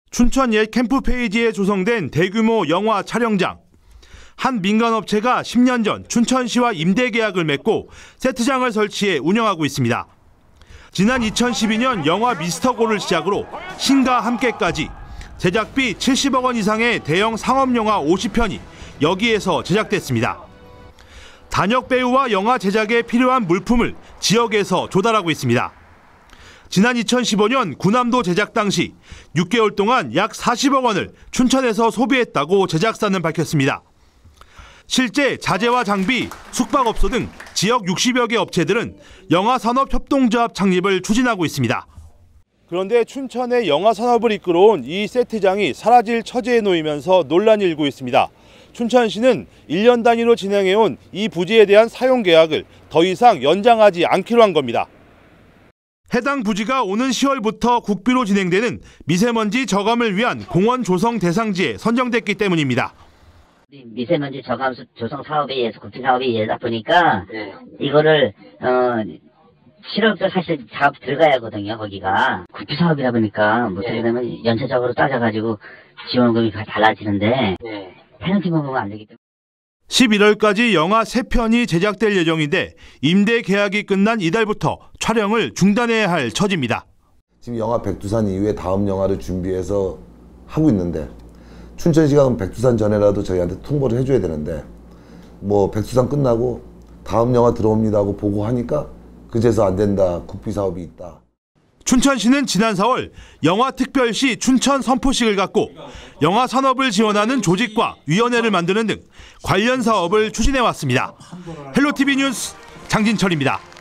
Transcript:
춘천 옛 캠프 페이지에 조성된 대규모 영화 촬영장. 한 민간업체가 10년 전 춘천시와 임대 계약을 맺고 세트장을 설치해 운영하고 있습니다. 지난 2012년 영화 미스터고를 시작으로 신과 함께까지 제작비 70억 원 이상의 대형 상업영화 50편이 여기에서 제작됐습니다. 단역 배우와 영화 제작에 필요한 물품을 지역에서 조달하고 있습니다. 지난 2015년 구남도 제작 당시 6개월 동안 약 40억 원을 춘천에서 소비했다고 제작사는 밝혔습니다. 실제 자재와 장비, 숙박업소 등 지역 60여 개 업체들은 영화산업협동조합 창립을 추진하고 있습니다. 그런데 춘천의 영화산업을 이끌어온 이 세트장이 사라질 처지에 놓이면서 논란이 일고 있습니다. 춘천시는 1년 단위로 진행해온 이 부지에 대한 사용 계약을 더 이상 연장하지 않기로 한 겁니다. 해당 부지가 오는 10월부터 국비로 진행되는 미세먼지 저감을 위한 공원 조성 대상지에 선정됐기 때문입니다. 미세먼지 저감 조성 사업에 의해서 국비 사업에 의해다 보니까 이거를 7월부터 사실 작업 들어가야 하거든요. 거기가 국비 사업이다 보니까 뭐 어떻게 되면 연체적으로 따져가지고 지원금이 달라지는데 페널티만 보면 안 되기 때문에. 11월까지 영화 3편이 제작될 예정인데 임대 계약이 끝난 이달부터 촬영을 중단해야 할 처지입니다. 지금 영화 백두산 이후에 다음 영화를 준비해서 하고 있는데 춘천시가 그럼 백두산 전에라도 저희한테 통보를 해줘야 되는데 뭐 백두산 끝나고 다음 영화 들어옵니다 하고 보고하니까 그제서 안 된다, 국비 사업이 있다. 춘천시는 지난 4월 영화특별시 춘천 선포식을 갖고 영화 산업을 지원하는 조직과 위원회를 만드는 등 관련 사업을 추진해왔습니다. 헬로티비 뉴스 장진철입니다.